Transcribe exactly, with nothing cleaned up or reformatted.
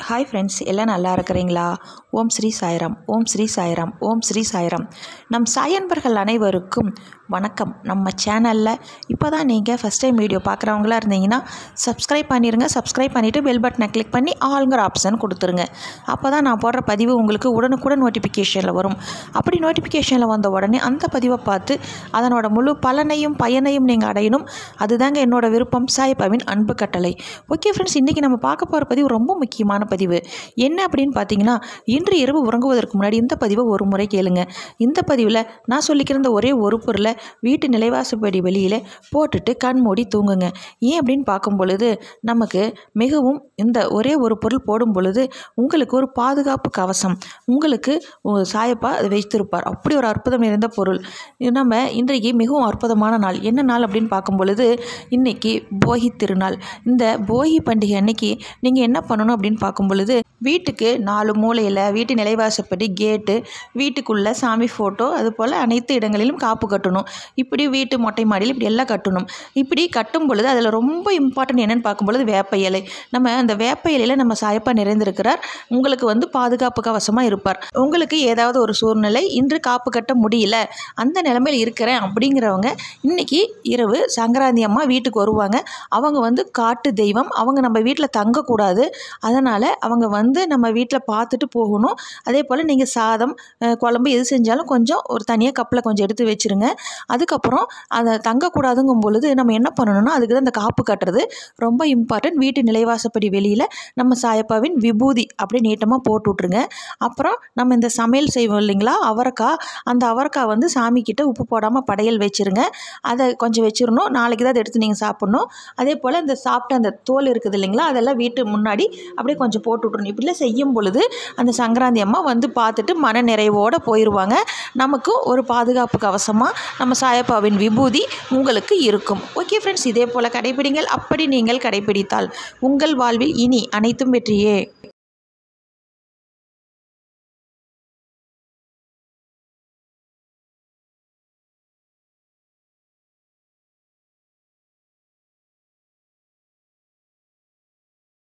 Hi friends, எல்லாம் நல்லா இருக்கிறீங்களா? ஓம் ஸ்ரீ சாய்ராம், ஓம் ஸ்ரீ சாய்ராம், ஓம் ஸ்ரீ சாய்ராம். நம் சாயன்பர்கள் அனைவருக்கும் வணக்கம். நம்ம சேனலில் இப்போ தான் நீங்கள் ஃபஸ்ட் டைம் வீடியோ பார்க்குறவங்களா இருந்தீங்கன்னா சப்ஸ்கிரைப் பண்ணிடுங்க. சப்ஸ்கிரைப் பண்ணிவிட்டு பெல் பட்டனை கிளிக் பண்ணி ஆளுங்கிற ஆப்ஷன் கொடுத்துருங்க. அப்போ தான் நான் போடுற பதிவு உங்களுக்கு உடனுக்குடன் நோட்டிஃபிகேஷனில் வரும். அப்படி நோட்டிஃபிகேஷனில் வந்த உடனே அந்த பதிவை பார்த்து அதனோட முழு பலனையும் பயனையும் நீங்கள் அடையணும். அதுதாங்க என்னோட விருப்பம், சாய்பாவின் அன்பு கட்டளை. ஓகே ஃப்ரெண்ட்ஸ், இன்றைக்கி நம்ம பார்க்க போகிற பதிவு ரொம்ப முக்கியமான பதிவு. என்ன அப்படின்னு பார்த்தீங்கன்னா, இன்று இரவு உறங்குவதற்கு முன்னாடி இந்த பதிவை ஒரு முறை கேளுங்க. இந்த பதிவில் நான் சொல்லிக்கிற ஒரே ஒரு பொருளை வீட்டு நிலைவாசப்படி வெளியில் போட்டுட்டு கண் மூடி தூங்குங்க. ஏன் அப்படின்னு பார்க்கும் பொழுது நமக்கு மிகவும் இந்த ஒரே ஒரு பொருள் போடும் பொழுது உங்களுக்கு ஒரு பாதுகாப்பு கவசம் உங்களுக்கு சாயப்பா அதை வைத்திருப்பார். அப்படி ஒரு அற்புதம் நிறைந்த பொருள். நம்ம இன்றைக்கு மிகவும் அற்புதமான நாள். என்ன நாள் அப்படின்னு பார்க்கும் பொழுது இன்னைக்கு போகி திருநாள். இந்த போகி பண்டிகை அன்னைக்கு நீங்கள் என்ன பண்ணணும் அப்படின்னு பார்க்கும் பொழுது வீட்டுக்கு நாலு மூலையில் வீட்டு நிலைவாசப்படி கேட்டு, வீட்டுக்குள்ளே சாமி ஃபோட்டோ, அது போல் அனைத்து இடங்களிலும் காப்பு கட்டணும். இப்படி வீட்டு மொட்டை மாடியில் இப்படி எல்லாம் கட்டணும். இப்படி கட்டும் பொழுது அதில் ரொம்ப இம்பார்ட்டன்ட் என்னென்னு பார்க்கும் பொழுது வேப்ப இலை. நம்ம அந்த வேப்ப இலையில் நம்ம சாயப்பா நிறைந்திருக்கிறார். உங்களுக்கு வந்து பாதுகாப்பு கவசமாக இருப்பார். உங்களுக்கு ஏதாவது ஒரு சூழ்நிலை இன்று காப்பு கட்ட முடியல, அந்த நிலைமையில் இருக்கிறேன் அப்படிங்கிறவங்க இன்றைக்கி இரவு சங்கராந்தி அம்மா வீட்டுக்கு வருவாங்க. அவங்க வந்து காட்டு தெய்வம், அவங்க நம்ம வீட்டில் தங்கக்கூடாது. அதனால் அவங்க வந்து நம்ம வீட்டில் பார்த்துட்டு போகணும். அதே போல் நீங்கள் சாதம், குழம்பு எது செஞ்சாலும் கொஞ்சம் ஒரு தனியாக கப்பில் கொஞ்சம் எடுத்து வச்சுருங்க. அதுக்கப்புறம் அதை தங்கக்கூடாதுங்கும் பொழுது நம்ம என்ன பண்ணணும்னா, அதுக்கு தான் இந்த காப்பு கட்டுறது ரொம்ப இம்பார்ட்டன்ட். வீட்டு நிலைவாசப்படி வெளியில் நம்ம சாயப்பாவின் விபூதி அப்படியே நீட்டமாக போட்டு விட்ருங்க. அப்புறம் நம்ம இந்த சமையல் செய்வோம் இல்லைங்களா, அவரைக்காய், அந்த அவரைக்காய் வந்து சாமிக்கிட்ட உப்பு போடாமல் படையல் வச்சுருங்க. அதை கொஞ்சம் வச்சிடணும். நாளைக்கு தான் அதை எடுத்து நீங்கள் சாப்பிட்ணும். அதே போல் இந்த சாப்பிட்ட அந்த தோல் இருக்குது இல்லைங்களா, அதெல்லாம் வீட்டு முன்னாடி அப்படியே கொஞ்சம் போட்டு விட்றணும். இப்படிலாம் செய்யும் பொழுது அந்த சங்கராந்தி அம்மா வந்து பார்த்துட்டு மன நிறைவோடு போயிடுவாங்க. நமக்கு ஒரு பாதுகாப்பு கவசமாக நம்ம சாயப்பாவின் விபூதி உங்களுக்கு இருக்கும். ஓகே ஃப்ரெண்ட்ஸ், இதே போல் கடைபிடிங்கள். அப்படி நீங்கள் கடைபிடித்தால் உங்கள் வாழ்வில் இனி அனைத்தும் வெற்றியே.